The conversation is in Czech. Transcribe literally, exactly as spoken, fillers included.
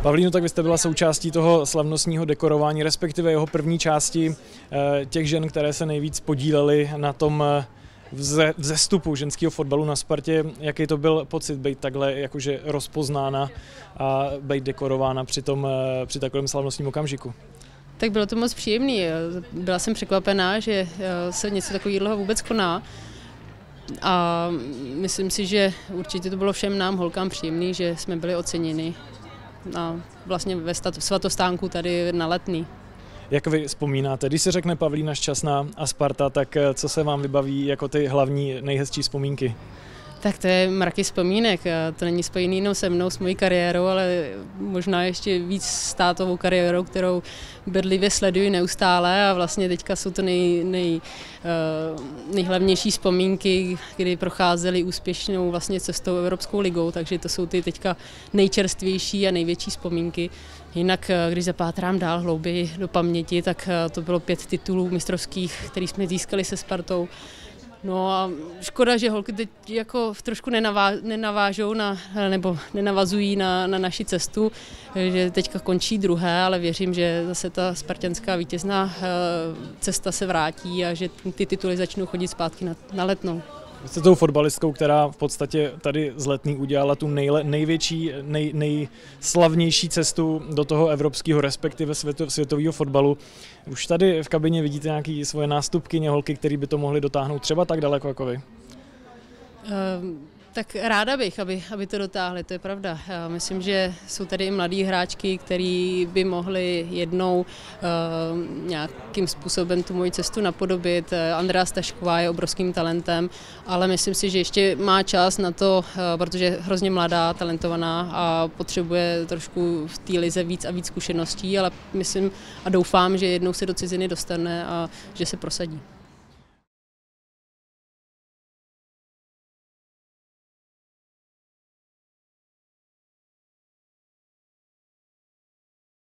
Pavlíno, tak vy jste byla součástí toho slavnostního dekorování, respektive jeho první části těch žen, které se nejvíc podílely na tom vze, vzestupu ženského fotbalu na Spartě. Jaký to byl pocit být takhle jakože rozpoznána a být dekorována při, tom, při takovém slavnostním okamžiku? Tak bylo to moc příjemný. Byla jsem překvapená, že se něco takového vůbec koná. A myslím si, že určitě to bylo všem nám, holkám, příjemný, že jsme byli oceněni a vlastně ve svatostánku tady na Letný. Jak vy vzpomínáte, když se řekne Pavlína Šťastná a Sparta, tak co se vám vybaví jako ty hlavní nejhezčí vzpomínky? Tak to je mraky vzpomínek. To není spojený jenom se mnou, s mojí kariérou, ale možná ještě víc s tátovou kariérou, kterou bedlivě sleduji neustále a vlastně teďka jsou to nej, nej, nejhlavnější vzpomínky, kdy procházely úspěšnou vlastně cestou Evropskou ligou, takže to jsou ty teďka nejčerstvější a největší vzpomínky. Jinak, když zapátrám dál hlouběji do paměti, tak to bylo pět titulů mistrovských, které jsme získali se Spartou. No a škoda, že holky teď jako trošku nenavá, nenavážou na, nebo nenavazují na, na naši cestu, že teďka končí druhé, ale věřím, že zase ta spartanská vítězná cesta se vrátí a že ty tituly začnou chodit zpátky na, na Letnou. Vy jste tou fotbalistkou, která v podstatě tady z Letný udělala tu nejle, největší, nej, nejslavnější cestu do toho evropského, respektive světo, světového fotbalu. Už tady v kabině vidíte nějaké svoje nástupkyně, holky, které by to mohly dotáhnout třeba tak daleko jako vy? Um. Tak ráda bych, aby, aby to dotáhli, to je pravda. Já myslím, že jsou tady i mladí hráčky, který by mohli jednou uh, nějakým způsobem tu moji cestu napodobit. Andrea Stašková je obrovským talentem, ale myslím si, že ještě má čas na to, uh, protože je hrozně mladá, talentovaná a potřebuje trošku v té lize víc a víc zkušeností, ale myslím a doufám, že jednou se do ciziny dostane a že se prosadí.